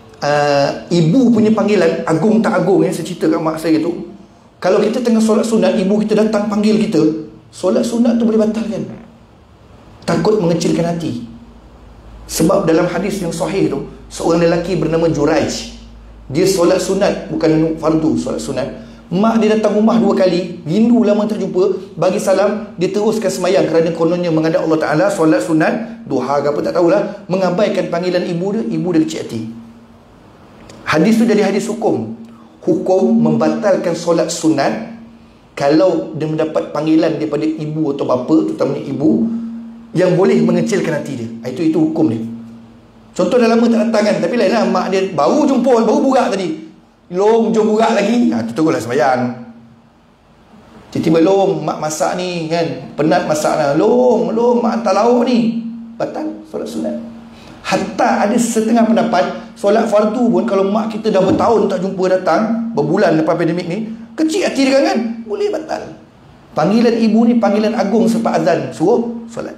Ibu punya panggilan, agung tak agung, saya cerita kat mak saya tu. Kalau kita tengah solat sunat, ibu kita datang panggil kita, solat sunat tu boleh batalkan. Takut mengecilkan hati. Sebab dalam hadis yang sahih tu, seorang lelaki bernama Juraij, dia solat sunat, bukan fardu, solat sunat. Mak dia datang rumah 2 kali, rindu lama tak jumpa, bagi salam, dia teruskan semayang kerana kononnya menghadap Allah Ta'ala, solat sunat, duha ke apa tak tahulah, mengabaikan panggilan ibu dia kecil hati. Hadis tu jadi hadis hukum. Hukum membatalkan solat sunat kalau dia mendapat panggilan daripada ibu atau bapa, terutamanya ibu, yang boleh mengecilkan hati dia. Itu hukum dia. Contoh dah lama tak datang kan, tapi lainlah mak dia baru jumpa, baru burak tadi. Long, jom burak lagi. Tu tunggulah sembahyang. Tiba-tiba long, mak masak ni kan, penat masak lah. Long, mak hantar lauk ni. Batal solat sunat. Hatta ada setengah pendapat, solat fardu pun kalau mak kita dah bertahun tak jumpa datang, berbulan lepas pandemik ni, kecil hati dia kan, boleh batal. Panggilan ibu ni panggilan agung selepas azan suruh solat.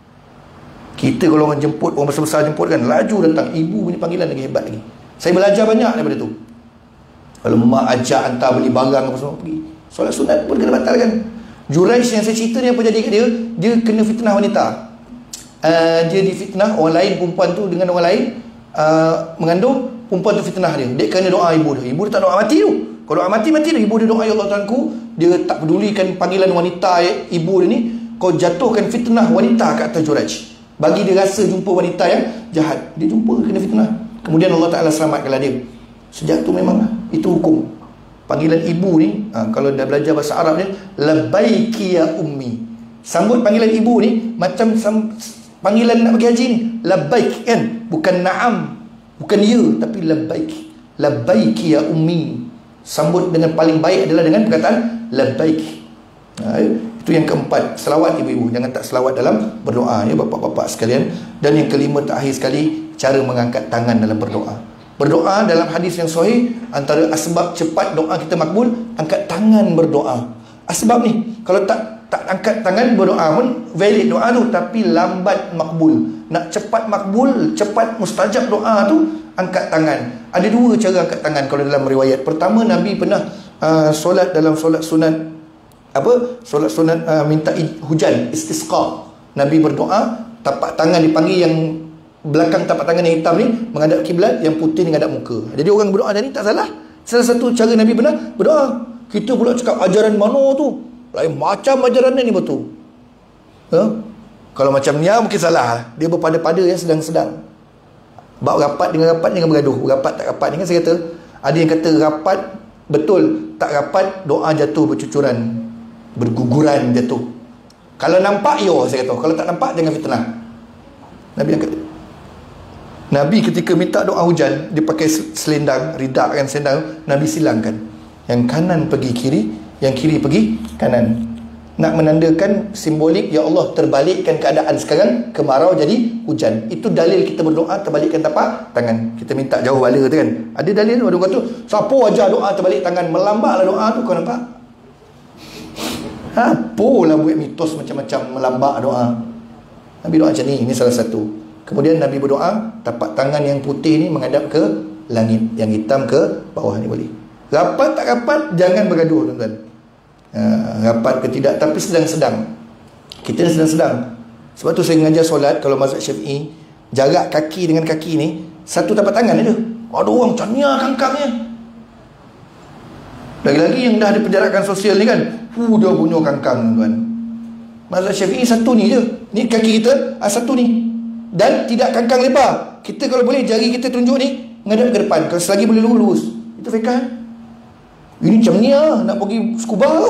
Kita kalau orang jemput, orang besar-besar jemput kan, laju datang. Ibu punya panggilan lagi hebat lagi. Saya belajar banyak daripada tu. Kalau mak ajak hantar beli barang apa semua, pergi. Solat sunat pun kena batalkan. Juraij yang saya cerita ni apa jadi kat dia? Dia kena fitnah wanita. Dia difitnah orang lain, perempuan tu dengan orang lain mengandung, perempuan tu fitnah dia. Dia kena doa ibu dia. Ibu dia tak doa mati tu. Kalau doa mati dia. Ibu dia doa, ya Allah Tuhanku, dia tak pedulikan panggilan wanita ibu dia ni, kau jatuhkan fitnah wanita kat atas Juraij. Bagi dia rasa jumpa wanita yang jahat, dia jumpa kena fitnah. Kemudian Allah Ta'ala selamatkanlah dia. Sejak tu memang itu hukum. Panggilan ibu ni, kalau dah belajar bahasa Arab ni, labbaiki ya ummi. Sambut panggilan ibu ni macam panggilan nak pergi haji ni, labbaik kan, bukan na'am, bukan ya, tapi labbaik. Labbaiki ya ummi. Sambut dengan paling baik adalah dengan perkataan labbaik. Itu yang keempat, selawat ibu-ibu. Jangan tak selawat dalam berdoa ya bapak-bapak sekalian. Dan yang kelima, terakhir sekali, cara mengangkat tangan dalam berdoa. Berdoa dalam hadis yang sahih, antara asbab cepat doa kita makbul, angkat tangan berdoa. Asbab ni, kalau tak angkat tangan berdoa pun valid doa tu, tapi lambat makbul. Nak cepat makbul, cepat mustajab doa tu, angkat tangan. Ada 2 cara angkat tangan kalau dalam riwayat. Pertama, Nabi pernah solat dalam solat sunat, solat sunat minta hujan, istisqa. Nabi berdoa, tapak tangan dipanggil, yang belakang tapak tangan yang hitam ni menghadap kiblat, yang putih ni menghadap muka. Jadi orang berdoa tadi tak salah. Salah satu cara Nabi pernah berdoa. Kita pula cakap ajaran mana tu, lain macam ajaran ni betul. Kalau macam ni mungkin salah. Dia berpada-pada yang sedang-sedang. Bab rapat dengan rapat, jangan bergaduh. Rapat tak rapat ni kan saya kata, ada yang kata rapat betul, tak rapat doa jatuh bercucuran, berguguran jatuh. Kalau nampak ya, saya kata. Kalau tak nampak jangan fitnah. Nabi yang kata, Nabi ketika minta doa hujan, dia pakai selendang, ridak kan, selendang, Nabi silangkan. Yang kanan pergi kiri, yang kiri pergi kanan. Nak menandakan simbolik, ya Allah terbalikkan keadaan sekarang, kemarau jadi hujan. Itu dalil kita berdoa terbalikkan tapak tangan. Kita minta jauh bala tu kan. Ada dalil tu, ada kata, siapa ajar doa terbalik tangan, melambaklah doa tu, kau nampak? Apalah buat mitos macam-macam melambak doa. Nabi doa macam ni, ini salah satu. Kemudian Nabi berdoa, tapak tangan yang putih ni menghadap ke langit, yang hitam ke bawah ni boleh. Rapat tak rapat, jangan bergaduh tuan-tuan. Rapat ke tidak, tapi sedang-sedang. Kita sedang-sedang. Sebab tu saya mengajar solat, kalau mazhab Syafi'i, jarak kaki dengan kaki ni satu tapak tangan aja. Ada orang cania kangkangnya. Lagi-lagi yang dah ada penjarakan sosial ni kan, dia punya kangkang tuan. Mazhab Syafi'i satu ni je. Ni kaki kita satu ni. Dan tidak kangkang lebar. Kita kalau boleh jari kita tunjuk ni ngadap ke depan. Kalau selagi boleh lurus. Itu fiqh. Ini macam ni lah, nak pergi scuba tu.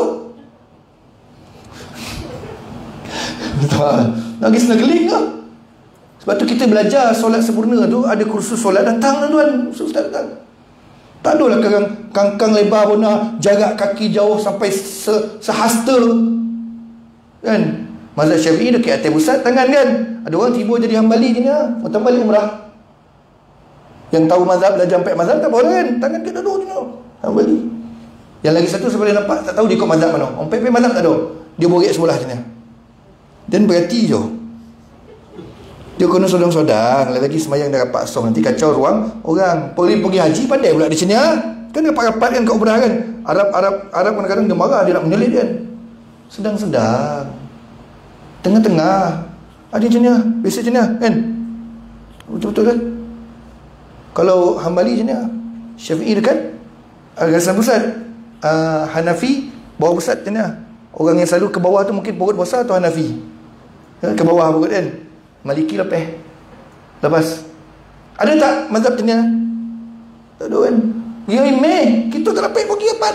Nak pergi snorkeling lah. Sebab tu kita belajar solat sempurna tu, ada kursus solat, datang lah tuan. Ustaz datang. Tak adalah kangkang lebar pun jarak kaki jauh sampai sehasta kan. Mazhab Syafi'i dekat atas pusat tangan kan. Ada orang tiba jadi hambali je ni lah. Orang balik umrah. Yang tahu mazhab, belajar 4 mazhab tak boleh kan. Tangan kita duduk je ni hambali. Yang lagi satu saya boleh nampak, tak tahu dia ikut mazhab mana. Orang PP mazhab tak ada. Dia borek sebelah je ni. Dan berhati je. Dia kena sodang-sodang. Lagi semayang dah rapat asam, nanti kacau ruang orang. Pergi haji pandai pula di sini ha? Kan rapat-rapat kan kat umrah kan. Arab kadang-kadang dia marah, dia nak menyelit kan. Sedang-sedang, tengah-tengah, ada macam ni, biasa macam ni kan. Betul-betul kan. Kalau Hambali macam ni, Syafi'i dekat gasan pusat, Hanafi bawah pusat macam ni. Orang yang selalu ke bawah tu mungkin perut besar atau Hanafi ke bawah perut kan. Maliki lepas. Ada tak mazhab macam ni? Tak ada kan. Pergi Mei, kita tak dapat pergi apa.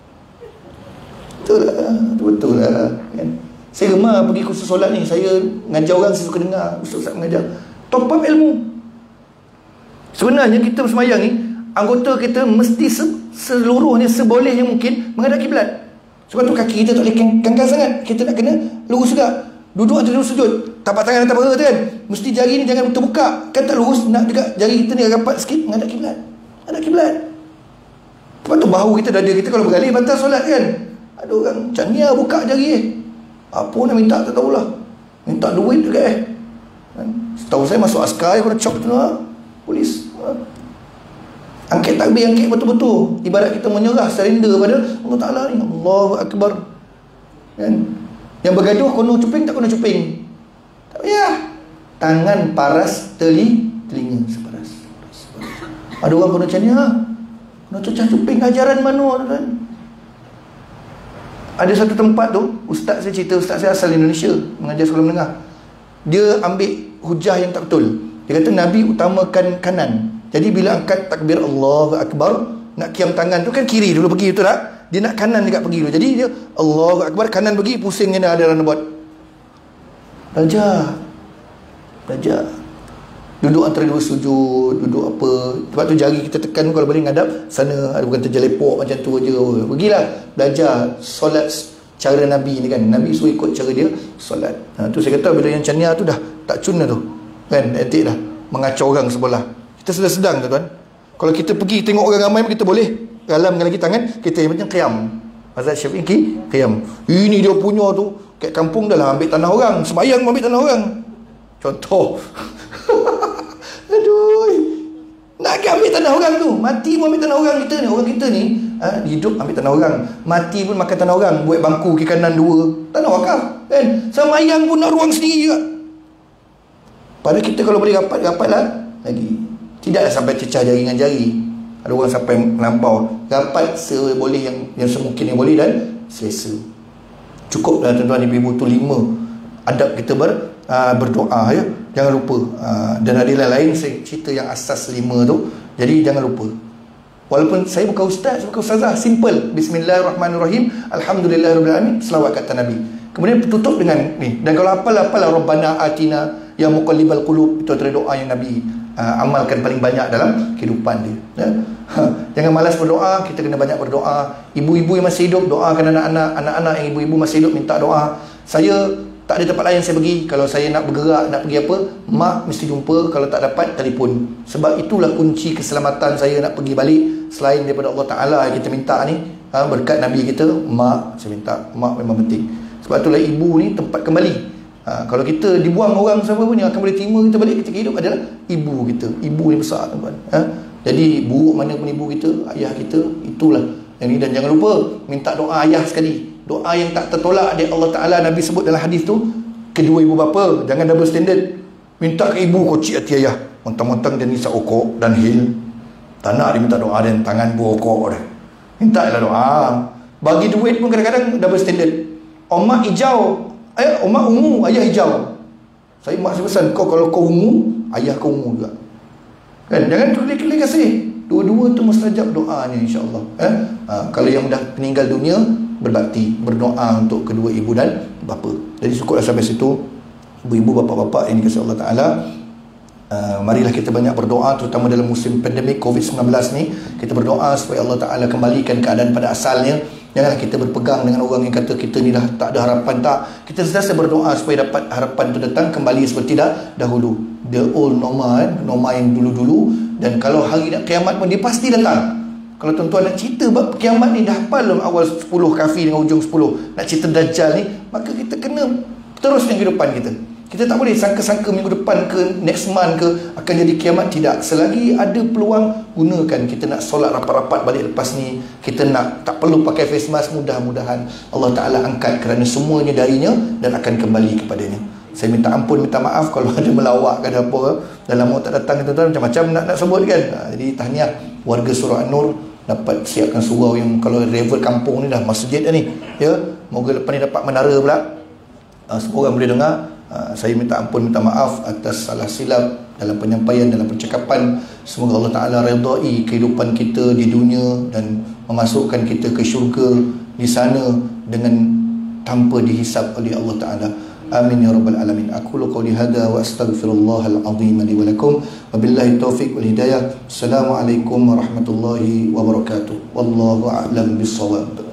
Betul lah kan? Saya gemar pergi kursus solat ni. Saya mengajar orang, saya suka dengar ustaz mengajar. Top up ilmu. Sebenarnya kita bersemayang ni, anggota kita mesti seluruhnya sebolehnya mungkin menghadap kiblat. Sebab tu kaki kita tak boleh kangkang sangat. Kita nak kena lurus juga. Duduk atau duduk sujud, tapak tangan atas perut tu kan, mesti jari ni jangan terbuka. Kan tak lurus, nak dekat jari kita ni rapat sikit menghadap kiblat. Menghadap kiblat. Lepas tu bahu kita, dada kita kalau bergalih batal solat kan. Ada orang macam ni lah, buka jari apa nak minta tak tahulah. Minta duit juga kan? Setahu saya masuk askar kena cop tu lah, polis. Angkat takbir, angkat betul-betul. Ibarat kita menyerah, surrender pada Allah Ta'ala ni. Allahu Akbar kan? Yang bergaduh kono cuping tak kono cuping, tak payah. Tangan paras, telinga separas. Ada orang kono macam ni kono cecah cuping, ajaran mana kan? Ada satu tempat tu, ustaz saya cerita, ustaz saya asal Indonesia, mengajar sekolah menengah. Dia ambil hujah yang tak betul. Dia kata Nabi utamakan kanan. Jadi bila angkat takbir Allahu Akbar, nak kiam tangan tu kan kiri dulu pergi, betul tak? Dia nak kanan dekat pergi dulu. Jadi dia Allahu Akbar, kanan pergi, pusing ni ada orang buat. Belajar. Duduk antara dua sujud, duduk apa. Sebab tu jari kita tekan kalau boleh ngadap sana. Ada bukan terjelepok macam tu je. Pergilah belajar solat cara Nabi ni kan. Nabi suruh ikut cara dia solat. Tu saya kata bila yang cania tu dah tak cun dah tu kan, etik dah mengacau orang sebelah. Kita sedang tu tuan. Kalau kita pergi tengok orang ramai kita boleh galamkan lagi tangan kita macam qiyam. Mazhab Syafi'i qiyam. Ini dia punya tu kat kampung dah lah ambil tanah orang, sembahyang ambil tanah orang. Contoh. Aduh. Nak ambil tanah orang tu, mati pun ambil tanah orang kita ni. Orang kita ni hidup ambil tanah orang, mati pun makan tanah orang, buat bangku kiri kanan 2, tanah wakaf kan. Sembahyang pun nak ruang sendiri juga. Pada kita kalau boleh rapat-rapatlah lagi. Tidaklah sampai cecah jari dengan jari. Ada orang sampai melampau. Rapat seboleh yang semungkin yang boleh dan selesa. Cukuplah tuan-tuan ibu-ibu tu 5 adab kita berdoa ya. Jangan lupa. Dan ada lain saya cerita yang asas 5 tu. Jadi jangan lupa. Walaupun saya bukan ustaz, bukan ustazah, simple. Bismillahirrahmanirrahim. Alhamdulillahirabbil selawat kata Nabi. Kemudian tutup dengan ni. Dan kalau hafal Rabbana atina ya muqallibal qulub, itu antara doa yang Nabi amalkan paling banyak dalam kehidupan dia ya. Jangan malas berdoa, kita kena banyak berdoa. Ibu-ibu yang masih hidup doakan anak-anak yang ibu-ibu masih hidup minta doa. Saya tak ada tempat lain saya pergi. Kalau saya nak bergerak, nak pergi apa, mak mesti jumpa. Kalau tak dapat, telefon. Sebab itulah kunci keselamatan saya nak pergi balik. Selain daripada Allah Ta'ala yang kita minta ni, berkat Nabi kita, mak saya minta. Mak memang penting. Sebab itulah ibu ni tempat kembali. Kalau kita dibuang orang siapa pun yang akan boleh terima kita balik ketika hidup adalah ibu kita. Ibu yang besar tuan-tuan. Jadi buruk mana pun ibu kita, ayah kita, itulah yang ni. Dan jangan lupa minta doa ayah sekali. Doa yang tak tertolak dari Allah Ta'ala, Nabi sebut dalam hadis tu, kedua ibu bapa. Jangan double standard. Minta ke ibu kocik hati ayah. Mentang-mentang dia ni okok dan hil. Tak nak dia minta doa dan tangan berokok dia. Minta lah doa. Bagi duit pun kadang-kadang double standard. Omak hijau, omak ungu, ayah hijau. Saya masih pesan, kalau kau ungu, ayah kau ungu juga. Kan? Jangan kelih-kelih kasih. Dua-dua tu mustajab doanya, insya-Allah. Kalau yang dah meninggal dunia, berbakti, berdoa untuk kedua ibu dan bapa. Jadi cukuplah sampai situ. Ibu-ibu, bapa-bapa yang dikasihi Allah Ta'ala, marilah kita banyak berdoa, terutama dalam musim pandemik COVID-19 ni. Kita berdoa supaya Allah Ta'ala kembalikan keadaan pada asalnya. Janganlah kita berpegang dengan orang yang kata kita ni dah tak ada harapan. Tak, kita sentiasa berdoa supaya dapat harapan itu datang kembali seperti dahulu, the old normal, normal yang dulu-dulu. Dan kalau hari nak kiamat pun dia pasti datang. Kalau tuan-tuan nak cerita bab kiamat ni, dah hafal awal 10 kafir dengan ujung 10, nak cerita Dajjal ni, maka kita kena terus dengan kehidupan kita. Kita tak boleh sangka-sangka minggu depan ke next month ke akan jadi kiamat. Tidak. Selagi ada peluang, gunakan. Kita nak solat rapat-rapat balik lepas ni, kita nak tak perlu pakai face mask, mudah-mudahan Allah Ta'ala angkat kerana semuanya darinya dan akan kembali kepadanya. Saya minta ampun, minta maaf kalau ada melawak ke ada apa. Dalam mau tak datang, tuan-tuan, macam-macam nak sebut kan. Jadi tahniah warga Surau An-Nur dapat siapkan surau yang kalau rival kampung ni dah masjid dah ni. Ya, moga lepas ni dapat menara pula. Semua orang boleh dengar. Saya minta ampun, minta maaf atas salah silap dalam penyampaian, dalam percakapan. Semoga Allah Ta'ala redai kehidupan kita di dunia dan memasukkan kita ke syurga di sana dengan tanpa dihisap oleh Allah Ta'ala. Amin ya rabbal alamin. Aqulu qawli hadha wa astaghfirullahal azim li wa lakum wa billahi taufiq wal hidayah. Assalamualaikum warahmatullahi wabarakatuh. Wallahu a'lam bissawab.